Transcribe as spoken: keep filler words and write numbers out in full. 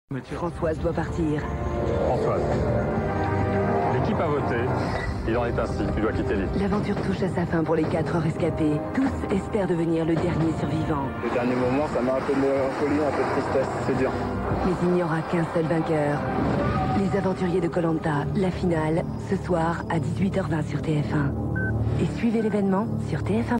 Françoise doit partir. Françoise, l'équipe a voté. Il en est ainsi. Tu dois quitter l'île. L'aventure touche à sa fin pour les quatre rescapés. Tous espèrent devenir le dernier survivant. Le dernier moment, ça m'a un peu de mélancolie, un peu de tristesse. C'est dur. Mais il n'y aura qu'un seul vainqueur. Les aventuriers de Koh Lanta, la finale, ce soir à dix-huit heures vingt sur T F un. Et suivez l'événement sur T F un.